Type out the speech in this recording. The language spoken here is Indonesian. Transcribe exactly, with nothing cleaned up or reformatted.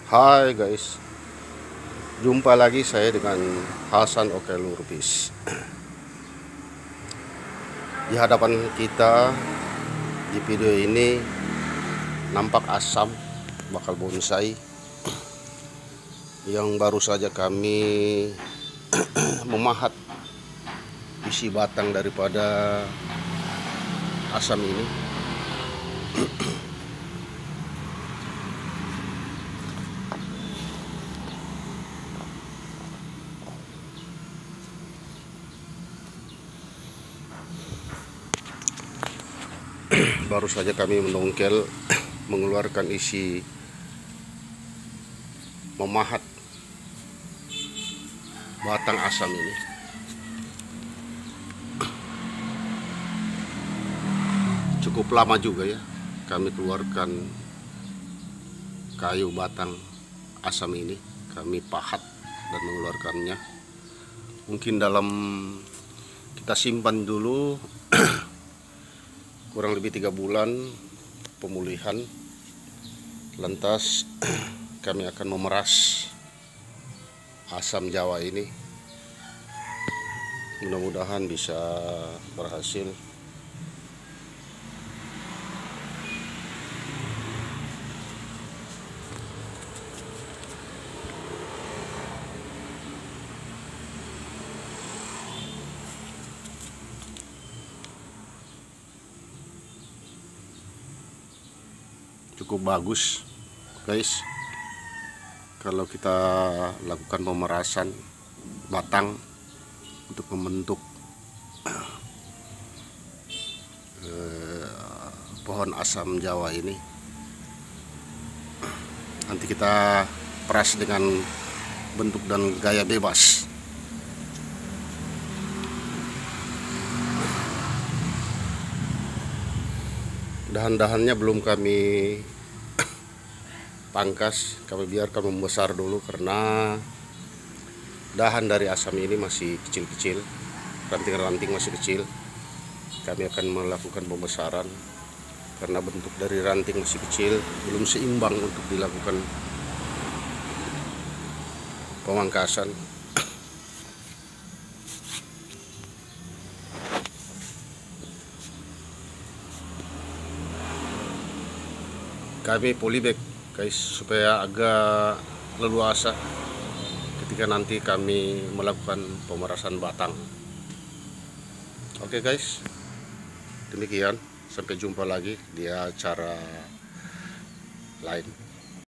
Hai guys, jumpa lagi saya dengan Hasan Oke Lubis. Di hadapan kita di video ini nampak asam bakal bonsai yang baru saja kami memahat isi batang daripada asam ini. Baru saja kami mendongkel mengeluarkan isi memahat batang asam ini. Cukup lama juga ya kami keluarkan kayu batang asam ini, kami pahat dan mengeluarkannya. Mungkin dalam kita simpan dulu kurang lebih tiga bulan pemulihan, lantas kami akan memeras asam Jawa ini. Mudah-mudahan bisa berhasil. Cukup bagus guys kalau kita lakukan pemerasan batang untuk membentuk eh, pohon asam Jawa ini. Nanti kita peras dengan bentuk dan gaya bebas. Dahan-dahannya belum kami pangkas, kami biarkan membesar dulu karena dahan dari asam ini masih kecil-kecil, ranting-ranting masih kecil. Kami akan melakukan pembesaran karena bentuk dari ranting masih kecil, belum seimbang untuk dilakukan pemangkasan. Kami polybag guys supaya agak leluasa ketika nanti kami melakukan pemerasan batang. Oke guys, demikian, sampai jumpa lagi di acara lain.